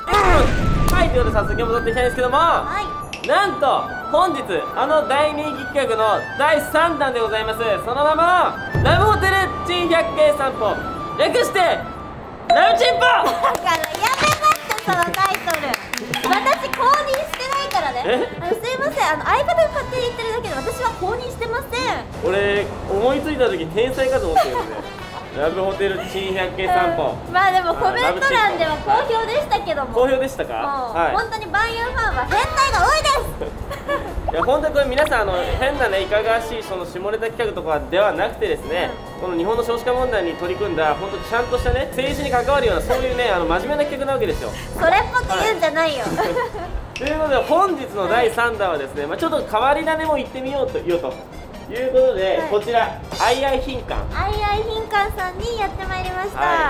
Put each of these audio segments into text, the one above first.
はい、ということで早速戻っていきたいんですけども、なんと本日大人気企画の第3弾でございます。その名もラブホテル珍百景散歩、略してラブチンポ。 だからやめますって、そのタイトル。私公認してないからね。すいません、相方が勝手に言ってるだけで私は公認してません。 俺思いついた時天才かと思ってるんでラブホテル珍百景散歩、 まあでもコメント欄では好評でしたけども、 好評でしたか？はい、 本当にバンユーファンは変態が多いですいや本当にこれ皆さん変なねいかがわしいその下ネタ企画とかではなくてですね、この日本の少子化問題に取り組んだ本当ちゃんとしたね政治に関わるようなそういうね真面目な企画なわけですよ。 それっぽく言うんじゃないよ、 ということで本日の第3弾はですね、ちょっと変わり種も行ってみようということで、こちらアイアイ賓館さんにやってまいりました。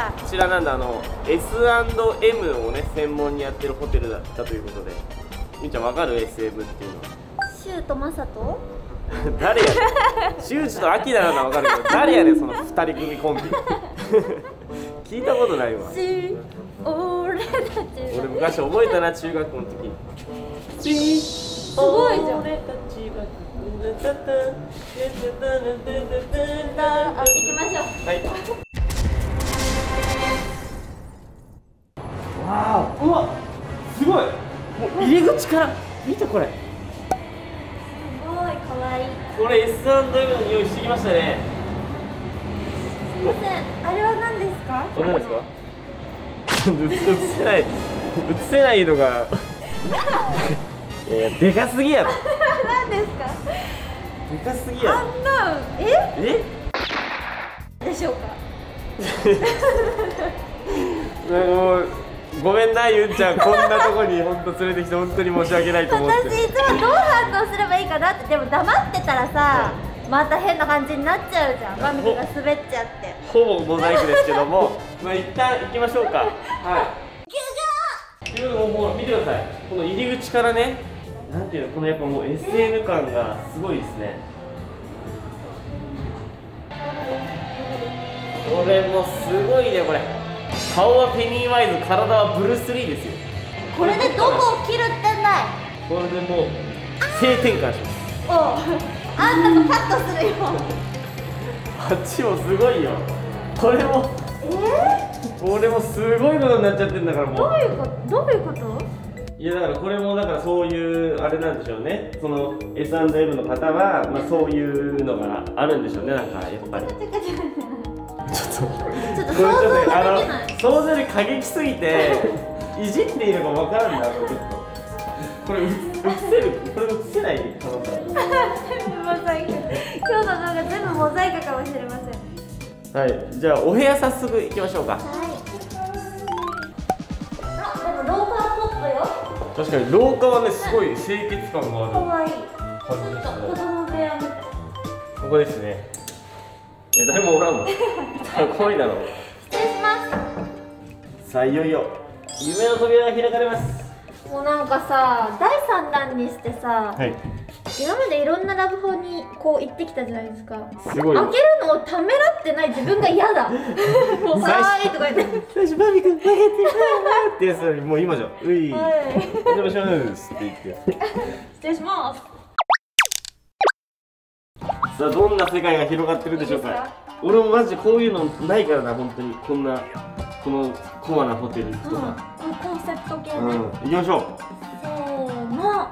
こちらなんだS&M をね専門にやってるホテルだったということで、みーちゃんわかる SM っていうの？ シューとマサト誰やねん。シューチとアキラならわかるけど誰やねんその2人組コンビ聞いたことないわ。 俺たち俺昔覚えたな、中学校の時。 すごいじゃん。 俺たちは行きましょう。 はい。わあ、うわ、すごい。もう入り口から見てこれ。 すごい可愛い。 これ S&M の匂いしてきましたね。 すみません、あれは何ですか？ これ何ですか？映せないのがいやでかすぎやろ。 何ですか？ でかすぎやろ。 あんなでしょうか？ もうごめんなゆんちゃん、こんなとこに本当連れてきて本当に申し訳ないと思って。 私いつもどう反応すればいいかなって。でも黙ってたらさ、また変な感じになっちゃうじゃん。マミキが滑っちゃって。 ほぼモザイクですけども一旦行きましょうか。はい。というのもう見てください。この入り口からね、なんていうの、このやっぱもう SM 感がすごいですね。これもすごいね。これ顔はペニーワイズ、体はブルース・リーですよ。 これでどこを切るってんだい？ これでもう性転換します。 おう、あんたもカットするよ。 あっちもすごいよ。これも俺もすごいことになっちゃってんだからもう。 どういうこと？ いやだからこれもだからそういうあれなんでしょうね。その S&M の方はそういうのがあるんでしょうね。なんかやっぱり。ちょっと想像できない。 想像で過激すぎていじっていいのかわからんな。ちょっとこれ映せる？これ映せない可能性全部モザイク。今日の動画全部モザイクかもしれません。 はい、じゃあお部屋早速行きましょうか。 はい。あ、でも廊下はポップよ。 確かに廊下はねすごい清潔感がある。 可愛い。 感じですね。 子供部屋みたい。 ここですね。誰もおらんの。怖いだろう。 失礼します。 さあいよいよ夢の扉が開かれます。 もうなんかさ、第3弾にしてさ、 はい。 今までいろんなラブホにこう行ってきたじゃないですか。 すごい。 開けるのをためらってない自分が嫌だ。もうはーいとか言って。 最初バービー君開けてってやつなのにもう今じゃん。うい。 はい。 お邪魔しますって言って。 失礼します。 さあどんな世界が広がってるでしょうか。俺もマジでこういうのないからな、本当にこのコアなホテルとか。 コンセプト系ね。 行きましょう。 せーの。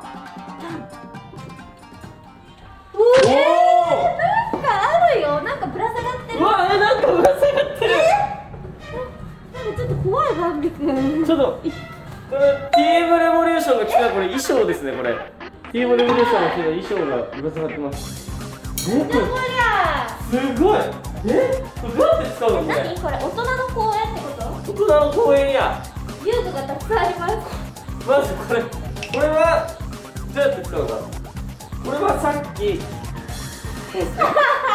おお。 なんかあるよ。なんかぶら下がってる。 うわ、なんかぶら下がってる。 なんかちょっと怖いバンビ君。 ちょっとこれ TM レボリューションが来たこれ衣装ですね。これ TM レボリューションが来た衣装がぶら下がってます。 こりゃすごい。これどうやって使うのこれ？ 何これ？大人の公園ってこと？ 大人の公園や。 遊具がたくさんあります。 まずこれはどうやって使うのか。これはさっきこうですね。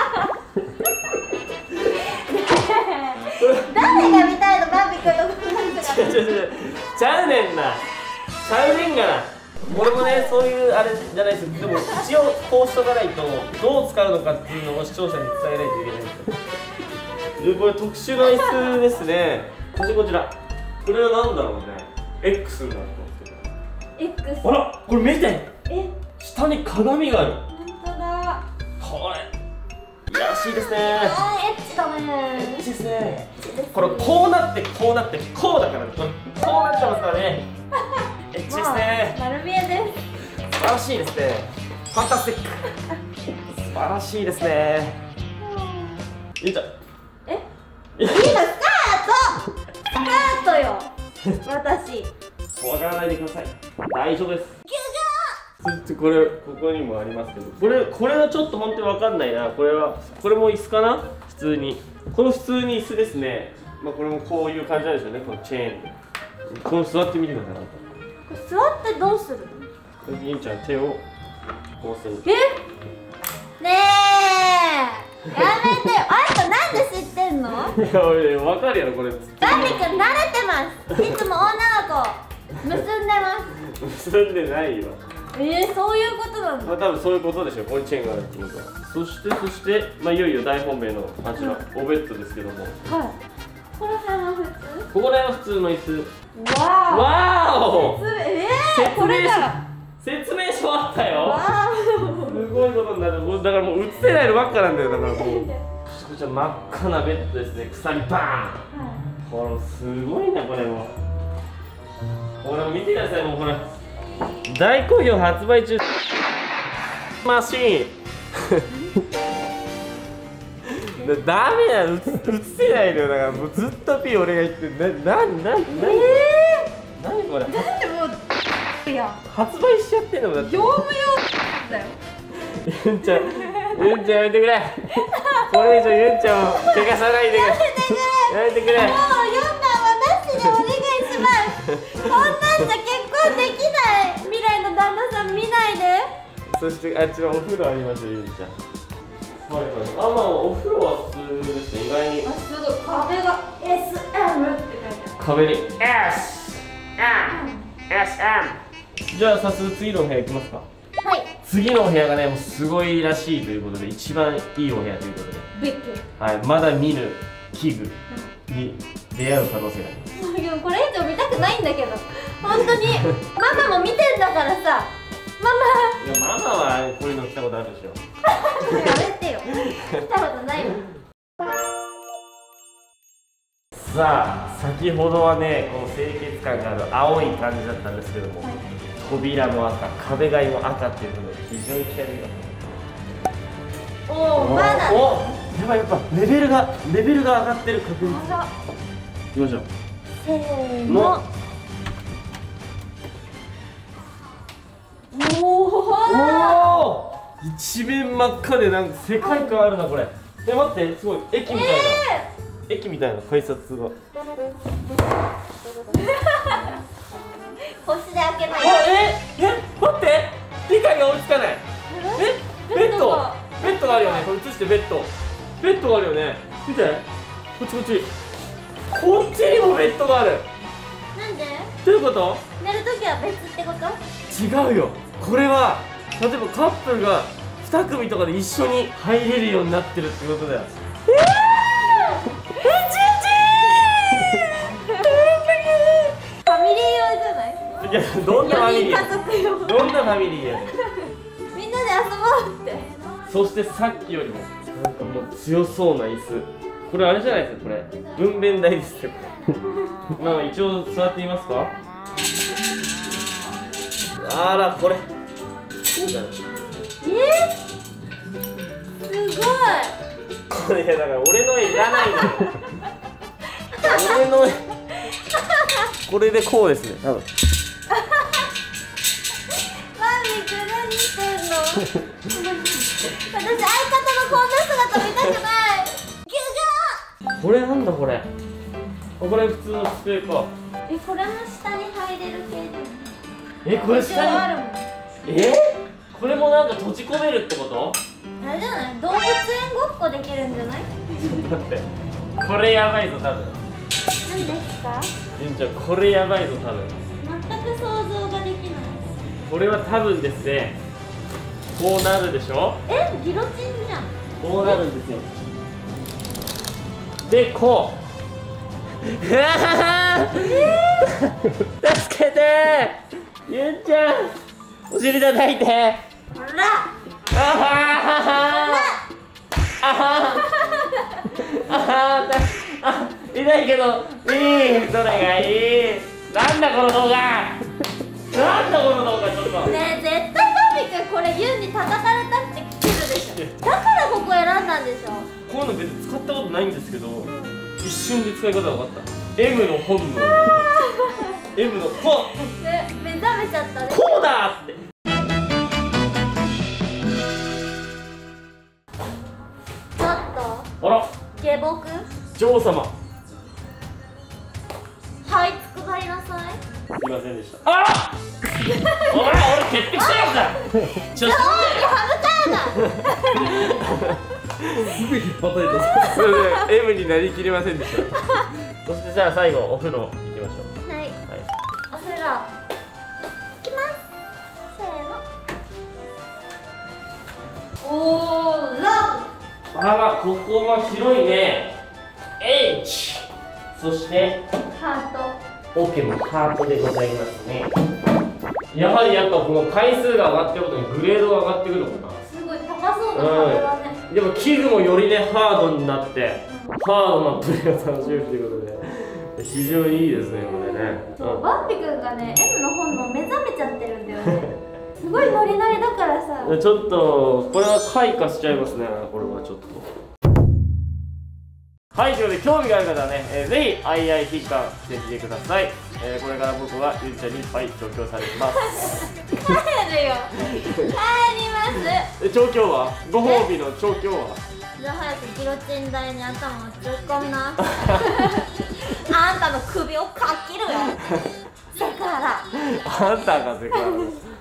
誰が見たいの？バンビ君のこの姿。 ちゃうねんな。ちゃうねんがな。俺もね、そういうあれじゃないです。でも一応こうしとかないとどう使うのかっていうのを視聴者に伝えないといけないんですよ。これ特殊な椅子ですね。そしてこちらこれは何だろうね。 X になってますけど。 X。 あら、これ見て、 え、 下に鏡がある。 本当だ。 これいやらしいですね。 エッチだね。 エッチですね。これこうなってこうなってこうだから、これこうなってますからね。エッチですね。 丸見えです。 素晴らしいですね。ファンタスティック。素晴らしいですね。ゆうちゃん。 え、今スカートよ。私。 怖がらないでください。大丈夫です。そしてこれ、ここにもありますけど、これはちょっと本当にわかんないな。これも椅子かな。普通にこの普通に椅子ですね。まあこれもこういう感じなんでしょうね。このチェーンでこの座ってみてください。 これ座ってどうするの？ ゆうちゃん手をこうする。 え？ねえ、やめてよ。あんたなんで知ってんの？ いや俺わかるやろこれ。 ダンビくん慣れてます。いつも女の子結んでます。 結んでないよ。 そういうことなんだ。 まあ多分そういうことでしょう。ここにチェーンがあるってことは。そしてまあいよいよ大本命のあちら、おベッドですけども。はい。 この辺は普通？ ここら辺は普通の椅子。 わお。 これだ。 説明書あったよ。 わすごいことになる。だからもう映せないのばっかなんだよ。だからもう。こちら真っ赤なベッドですね。鎖バーン。これすごいなこれも。これ見てください。もうこれ大好評発売中。マシーン。ダメだ、映せないのよ。だからもうずっとピー俺が言って何これ。 だってもういや発売しちゃってんのもだって。 業務用だよ。 ゆんちゃんやめてくれ。これ以上ゆんちゃんを怪我さないでくれ。やめてくれ。 もう4番はなしでお願いします。こんなんじゃ結婚できない。未来の旦那さん見ないで。 そしてあっちはお風呂ありますよゆんちゃん。はいはい。まあお風呂は普通ですね。意外に。 すごい壁が SM って書いてある。 壁に SM。じゃあ早速次のお部屋行きますか。 はい。 次のお部屋がねもうすごいらしいということで、一番いいお部屋ということで、 ベッド。 はい、まだ見ぬ器具に出会う可能性があります。 でもこれ以上見たくないんだけど、本当にママも見てんだからさ。ママ。 いやママはこういうの来たことあるでしょ。 やめてよ。来たことないもん。 さあ先ほどはねこの清潔感がある青い感じだったんですけども、はい、扉も赤、壁紙も赤っていうことで非常に気合いが。 おお、まだ。 やばい、やっぱレベルが上がってる確率。いきましょう。 せーの。 おお、一面真っ赤でなんか世界観あるなこれ。待ってすごい駅みたいな、駅みたいな改札が。 星で開けない。 待って理解が追いつかない。ベッドがあるよね。これ映してベッドがあるよね。見てこっちこっちにもベッドがある。 なんで？ どういうこと？ 寝るときは別ってこと？ 違うよ。これは例えばカップルが2組とかで一緒に入れるようになってるってことだよ。 ファミリー用じゃない？ いや、どんなファミリー？ 家族用。 どんなファミリーやねん。 みんなで遊ぼうって。 そしてさっきよりもなんかもう強そうな椅子。これあれじゃないですか、これ分娩台ですよ。まあ一応座ってみますか。あらこれすごい。 これだから俺の絵いらないのよ。俺の絵これでこうですね多分。 マミくん何してんの？私相方のこんな姿見たくない。ギュガー。 これなんだこれ。これ普通の机か。 これも下に入れる系じゃん。 これ下にあるもん。 これもなんか閉じ込めるってこと？ あれじゃない？動物園ごっこできるんじゃない？ ちょっと待って、これやばいぞ多分。 何ですか？ ゆんちゃんこれやばいぞ多分。 全く想像ができない。 これは多分ですね、こうなるでしょ。 ギロチンじゃん。 こうなるんですよ。でこう。 助けてゆんちゃん、お尻叩いて。 ほらああ、痛いけどいい、それがいい。なんだこの動画、なんだこの動画。ちょっとねえ、絶対バービー君これユンに叩かれたくて来てるでしょ。だからここ選んだんでしょ。 こういうの別に使ったことないんですけど、一瞬で使い方が分かった。 M の本能M のこう、 ね、目覚めちゃったね。 こうだって。 ちょっとあら、 下僕、 女王様、 はい、つくばりなさい。 すいませんでした。あらお前、俺潔癖したやつだ。ちょっとすぐ引っ叩いた。 すいません、M になりきれませんでした。そしてじゃあ最後お風呂行きましょう。 はい、 はい、 お風呂行きます。せーの。おー、ラあら、ここも広いね。H、 そしてブハート。 オケもハートでございますね。やはりやっぱこの回数が上がってることにグレードが上がってくるのかな。 すごい高そうな壁だね。 でも器具もよりねハードになって、ハードなプレイを楽しめるということで非常にいいですね、これね。 そう、バンビ君がね M の本能目覚めちゃってるんだよね。すごいノリノリだからさ。 ちょっとこれは開花しちゃいますね、これはちょっと。はい、ということで興味がある方はね、ぜひアイアイ必貫してみてください。これから僕はゆんちゃんにいっぱい調教されてます。 帰るよ。帰ります。 調教はご褒美の調教はじゃあ早くギロチン台に頭を突っ込んな。あんたの首をかっきるよ。だからあんたがセクハラです。